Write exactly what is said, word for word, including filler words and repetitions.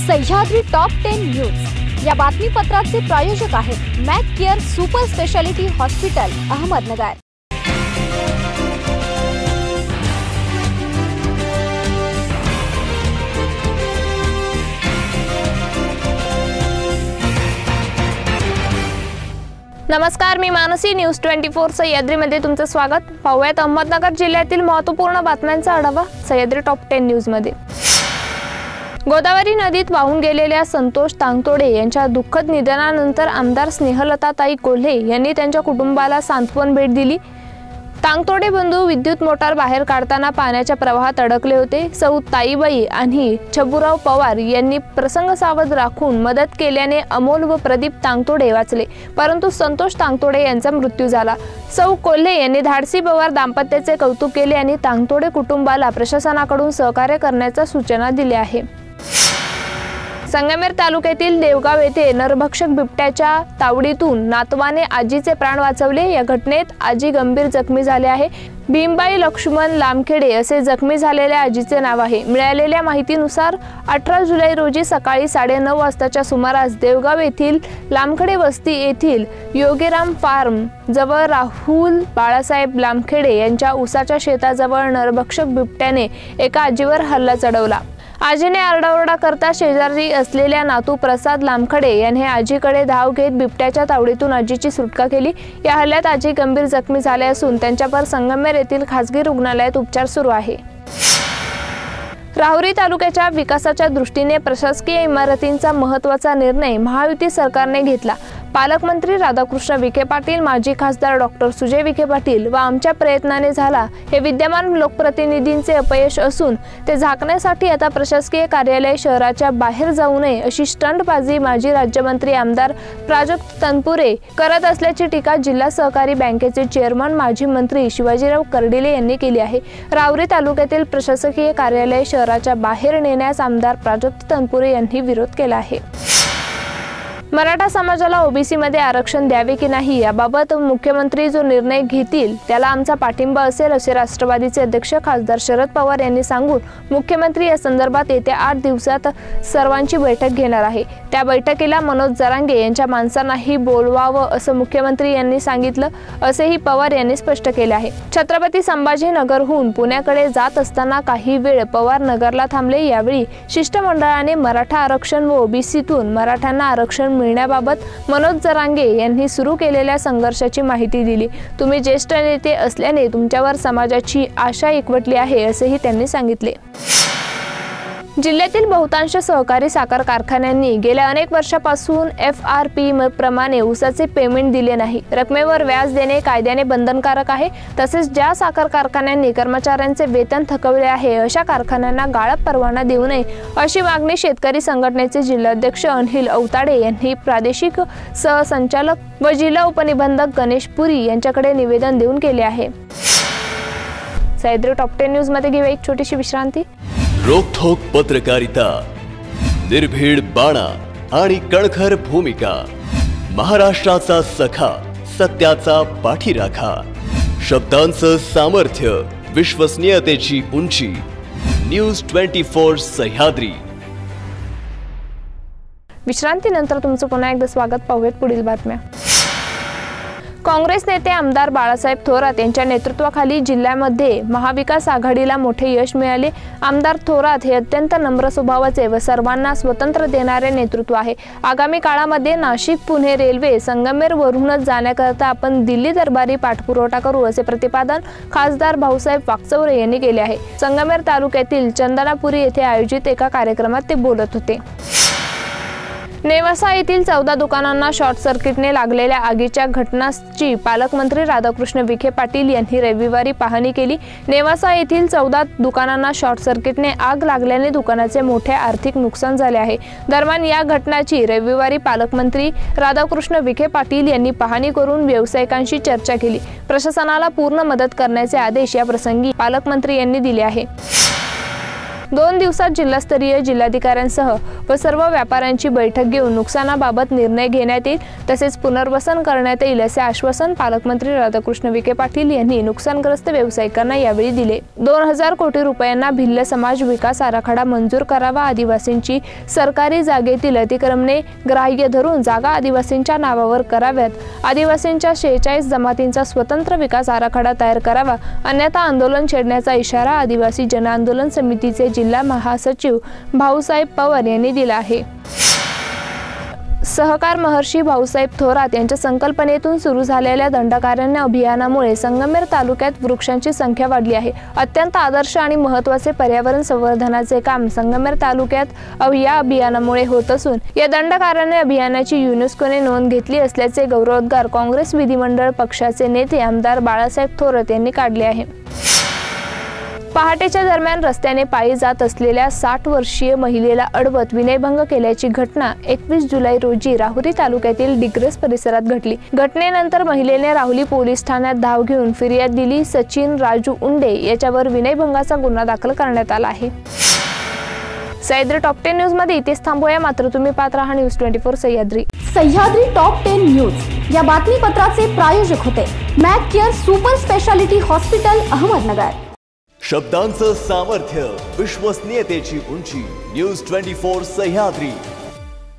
Sahyadri top ten news या बातमीपत्राचे प्रायोजक आहेत Mac Care super speciality hospital Ahmednagar. नमस्कार, मी मानसी। न्यूज चोवीस सह्याद्रीमध्ये तुमचं स्वागत। पाहूयात अहमदनगर जिल्ह्यातील महत्त्वपूर्ण बातम्यांचा आढावा सह्याद्री टॉप टेन न्यूज मध्ये। गोदावरी नदीत वाहून गेलेल्या संतोष तांगतोडे यांच्या दुःखद निधनानंतर आमदार स्नेहलताताई कोल्हे यांनी त्यांच्या कुटुंबाला सांत्वन भेट दिली। तांगतोडे बंधू विद्युत मोटार बाहेर काढताना पाण्याच्या प्रवाहात अडकले होते। सौ ताईबाई आणि छबुराव पवार यांनी प्रसंग सावध राखून मदत केल्याने अमोल व प्रदीप तांगतोडे वाचले, परंतु संतोष तांगतोडे यांचा मृत्यू झाला। सौ कोल्हे यांनी धाडसी पवार दाम्पत्याचे कौतुक केले आणि तांगतोडे कुटुंबाला प्रशासनाकडून सहकार्य करण्याच्या सूचना दिल्या आहे। संगमेर तालुक्यातील देवगाव येथे नरभक्षक बिबट्याच्या तावडीतून नातवाने आजीचे प्राण वाचवले। या घटनेत आजी गंभीर जखमी झाले आहे। भीमबाई लक्ष्मण लामखेडे असे जखमी झालेल्या आजीचे नाव आहे। मिळालेल्या माहितीनुसार अठरा जुलै रोजी सकाळी साडेनऊ वाजताच्या सुमारास देवगाव येथील लामखेडे वस्ती येथील योगीराम फार्म जवळ राहुल बाळासाहेब लामखेडे यांच्या उसाच्या शेताजवळ नरभक्षक बिबट्याने एका आजीवर हल्ला चढवला। आजीने आरडाओरडा करता शेजारी असलेल्या नातू प्रसाद लामखडे यांनी आजीकडे धाव घेत बिबट्याच्या तावडीतून आजीची सुटका केली। या हल्ल्यात आजी गंभीर जखमी झाले असून त्यांच्यावर संगमेर येथील खासगी रुग्णालयात उपचार सुरू आहे। राहुरी तालुक्याच्या विकासाच्या दृष्टीने प्रशासकीय इमारतींचा महत्त्वाचा निर्णय महायुती सरकारने घेतला। पालकमंत्री राधाकृष्ण विखे पाटील, माजी खासदार डॉक्टर सुजय विखे पाटील व आमच्या प्रयत्नाने झाला हे विद्यमान लोकप्रतिनिधींचे अपयश असून ते झाकण्यासाठी आता प्रशासकीय कार्यालय शहराच्या बाहेर जाऊ नये अशी स्टंटबाजी माजी राज्यमंत्री आमदार प्राजक्त तनपुरे करत असल्याची टीका जिल्हा सहकारी बँकेचे चेअरमन माजी मंत्री शिवाजीराव कर्डिले यांनी केली आहे। राहुरी तालुक्यातील प्रशासकीय कार्यालय शहराच्या बाहेर नेण्यास आमदार प्राजक्त तनपुरे यांनी विरोध केला आहे। मराठा समाजाला ओबीसी मध्ये आरक्षण द्यावे की नाही याबाबत मुख्यमंत्री जो निर्णय घेतील त्याला आमचा पाठिंबा असेल असे राष्ट्रवादीचे अध्यक्ष खासदार शरद पवार यांनी सांगून मुख्यमंत्री या संदर्भात येत्या आठ दिवसात सर्वांची बैठक घेणार आहे। त्या बैठकीला मनोज जरांगे यांच्या माणसांनाही बोलवावं असं मुख्यमंत्री यांनी सांगितलं असेही पवार यांनी स्पष्ट केले आहे। छत्रपती संभाजीनगरहून पुण्याकडे जात असताना काही वेळ पवार नगरला थांबले। यावेळी शिष्टमंडळाने मराठा आरक्षण व ओबीसीतून मराठ्यांना आरक्षण मिळण्याबाबत मनोज जरांगे यांनी सुरू केलेल्या संघर्षाची माहिती दिली। तुम्ही ज्येष्ठ नेते असल्याने तुमच्यावर समाजाची आशा एकवटली आहे असेही त्यांनी सांगितले। जिल्ह्यातील बहुतांश सहकारी साखर कारखान्यांनी गेल्या अनेक वर्षापासून एफ आर पी प्रमाणे ऊसाचे पेमेंट दिले नाही। रकमेवर व्याज देणे कायद्याने बंधनकारक आहे। तसेच ज्या साखर कारखान्यांनी कर्मचाऱ्यांचे वेतन थकवले आहे अशा कारखान्यांना गाळप परवाना देऊ नये अशी मागणी शेतकरी संघटनेचे जिल्हाध्यक्ष अनिल अवताडे यांनी प्रादेशिक सहसंचालक व जिल्हा उपनिबंधक गणेश पुरी यांच्याकडे निवेदन देऊन केले आहे। सह्याद्री टॉप टेन न्यूज मध्ये घेऊया एक छोटीशी विश्रांती। रोखोक पत्रकारिता, निर्भीड बाणा आणि कणखर भूमिका, महाराष्ट्राचा सखा, सत्याचा पाठीराखा, शब्दांचं सामर्थ्य, विश्वसनीयतेची उंची, न्यूज चोवीस सह्याद्री। विश्रांतीनंतर तुमचं पुन्हा एकदा स्वागत। पाहूयात पुढील बातम्या। काँग्रेस नेते आमदार बाळासाहेब थोरात यांच्या नेतृत्वाखाली जिल्ह्यामध्ये महाविकास आघाडीला मोठे यश मिळाले। आमदार थोरात हे अत्यंत नम्र स्वभावाचे व सर्वांना स्वतंत्र देणारे नेतृत्व आहे। आगामी काळामध्ये नाशिक पुणे रेल्वे संगमेर वरूनच जाण्याकरता आपण दिल्ली दरबारी पाठपुरावा करू असे प्रतिपादन खासदार भाऊसाहेब वाकचौरे यांनी केले आहे। संगमेर तालुक्यातील चंदनापुरी येथे आयोजित एका कार्यक्रमात ते बोलत होते। नेवासा येथील चौदा दुकानांना शॉर्ट सर्किटने लागलेल्या आगीच्या घटनाची पालकमंत्री राधाकृष्ण विखे पाटील यांनी रविवारी पाहणी केली। नेवासा येथील चौदा दुकानांना शॉर्ट सर्किटने आग लागल्याने दुकानाचे मोठे आर्थिक नुकसान झाले आहे। दरम्यान या घटनाची रविवारी पालकमंत्री राधाकृष्ण विखे पाटील यांनी पाहणी करून व्यावसायिकांशी चर्चा केली। प्रशासनाला पूर्ण मदत करण्याचे आदेश या प्रसंगी पालकमंत्री यांनी दिले आहे। दोन दिवसात जिल्हास्तरीय जिल्हाधिकाऱ्यांसह व सर्व व्यापाऱ्यांची बैठक घेऊन नुकसानाबाबत निर्णय घेण्यात येईल, तसेच पुनर्वसन करण्यात येईल असे आश्वासन पालकमंत्री राधाकृष्ण विखे पाटील यांनी नुकसानग्रस्त व्यावसायिकांना यावेळी दिले। दोन हजार कोटी रुपयांना भिल्ल समाज विकास आराखडा मंजूर करावा, आदिवासींची सरकारी जागेतील अतिक्रमणे ग्राह्य धरून जागा आदिवासींच्या नावावर कराव्यात, आदिवासींच्या शेहेचाळीस जमातींचा स्वतंत्र विकास आराखडा तयार करावा, अन्यथा आंदोलन छेडण्याचा इशारा आदिवासी जन आंदोलन समितीचे जिल्हा महासचिव भाऊसाहेब पवार यांनी दिला आहे। सहकार महर्षी भाऊसाहेब थोरात यांच्या संकल्पनेतून सुरू झालेल्या दंडकारण्य अभियानामुळे संगमेर तालुक्यात वृक्षांची संख्या वाढली आहे। अत्यंत आदर्श आणि महत्त्वाचे पर्यावरण संवर्धनाचे काम संगमेर तालुक्यात या अभियानामुळे होत असून या दंडकारण्य अभियानाची युनेस्कोने नोंद घेतली असल्याचे गौरवोद्गार काँग्रेस विधिमंडळ पक्षाचे नेते आमदार बाळासाहेब थोरात यांनी काढले आहे। पहाटेच्या दरम्यान रस्त्याने पायी जात असलेल्या साठ वर्षीय महिलेला अडवत विनयभंग केल्याची घटना एकवीस जुलै रोजी राहुरी तालुक्यातील डिग्रस परिसरात घडली। घटनेनंतर महिलेने राहुरी पोलीस ठाण्यात धाव घेऊन फिर्याद दिली। सचिन राजू उंडे याच्यावर विनयभंगाचा गुन्हा दाखल करण्यात आला आहे। सह्याद्री टॉप टेन न्यूज मध्ये इथेच थांबूया, मात्र तुम्ही पाहत राहा news twenty four Sahyadri. Sahyadri top ten news या बातमीपत्राचे प्रायोजक होते Mac Care super speciality hospital Ahmednagar. शब्दांचं सामर्थ्य, विश्वसनीयतेची उंची, न्यूज ट्वेंटी फोर सह्याद्री।